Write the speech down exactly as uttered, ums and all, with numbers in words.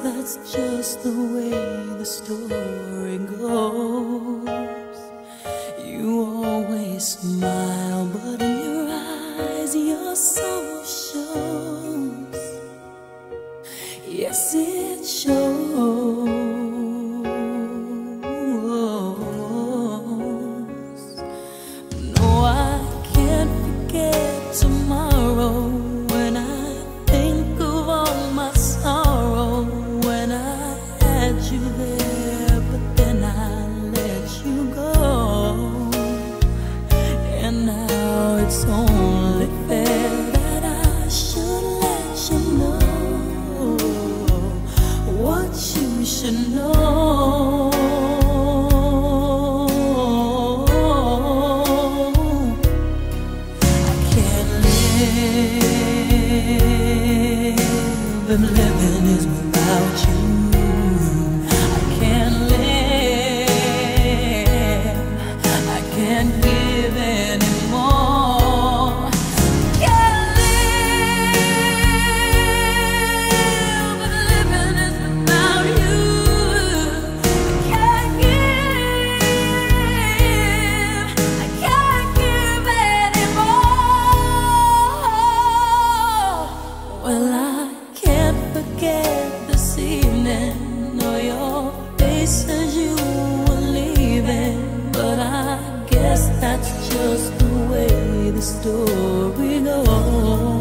that's just the way the story goes. You always smile, but in your eyes your soul shows. Yes, it shows. No, I can't forget tomorrow when I think of all my sorrow. When I had you there, but then I let you go. And now it's only fair that I should let you know what you should know. I can't live if living is without you. I can't live, I can't give anymore. Can't live if living is without you. I can't give, I can't give anymore. Well, I can't forget this evening or your face as you were leaving, but I guess that's just the way the story goes.